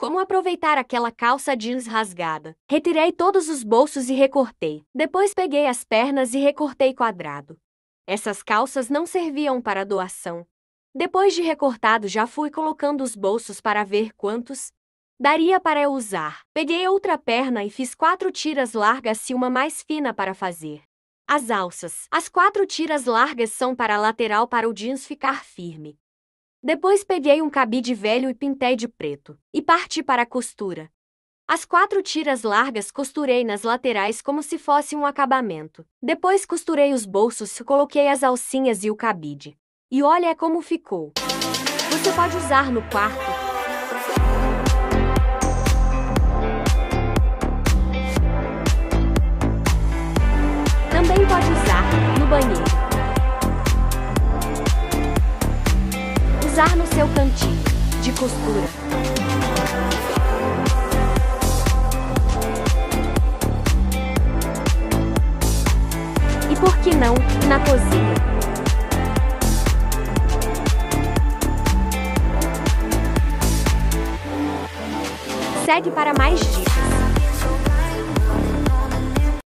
Como aproveitar aquela calça jeans rasgada? Retirei todos os bolsos e recortei. Depois peguei as pernas e recortei quadrado. Essas calças não serviam para doação. Depois de recortado, já fui colocando os bolsos para ver quantos daria para eu usar. Peguei outra perna e fiz 4 tiras largas e uma mais fina para fazer as alças. As 4 tiras largas são para a lateral para o jeans ficar firme. Depois peguei um cabide velho e pintei de preto. E parti para a costura. As 4 tiras largas costurei nas laterais como se fosse um acabamento. Depois costurei os bolsos, coloquei as alcinhas e o cabide. E olha como ficou. Você pode usar no quarto. Também pode usar no banheiro. Usar no seu cantinho de costura. E por que não, na cozinha? Segue para mais dicas.